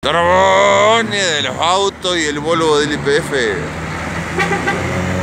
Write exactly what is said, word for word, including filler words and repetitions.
Drones de los autos y el Volvo del Y P F.